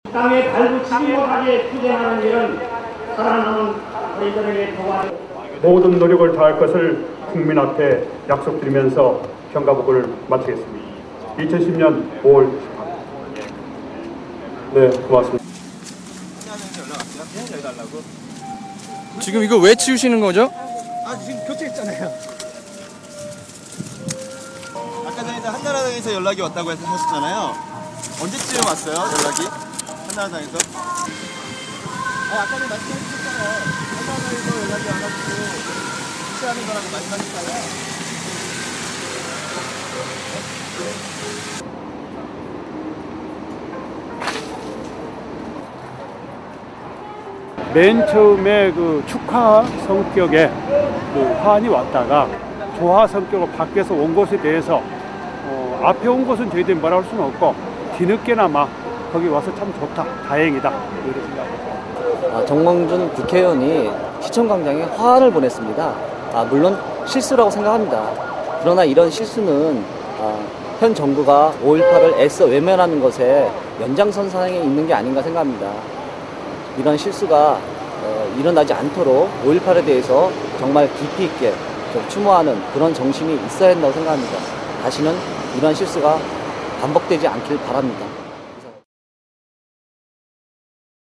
땅에 발붙이지 못하게 투쟁하는 일은 살아남은 저희들에게 도와줘. 모든 노력을 다할 것을 국민 앞에 약속드리면서 경가복을 마치겠습니다. 2010년 5월 18일. 네, 고맙습니다. 지금 이거 왜 치우시는 거죠? 지금 교체했잖아요. 아까 전에 한나라당에서 연락이 왔다고 하셨잖아요. 언제쯤 왔어요, 연락이? 한나라당에서? 아까 전에 말씀하셨잖아요. 한나라당에서 연락이 와가지고 교체하는 거라고 말씀하셨잖아요. 맨 처음에 그 축하 성격의 그 화환이 왔다가 조화 성격으로 바뀌어서 온 것에 대해서 앞에 온 것은 저희들이 뭐라 할 수는 없고 뒤늦게나마 거기 와서 참 좋다, 다행이다 이렇게 생각합니다. 정몽준 국회의원이 시청광장에 화환을 보냈습니다. 물론 실수라고 생각합니다. 그러나 이런 실수는 현 정부가 5.18을 애써 외면하는 것에 연장선상에 있는 게 아닌가 생각합니다. 이런 실수가 일어나지 않도록 5.18에 대해서 정말 깊이 있게 좀 추모하는 그런 정신이 있어야 한다고 생각합니다. 다시는 이런 실수가 반복되지 않길 바랍니다.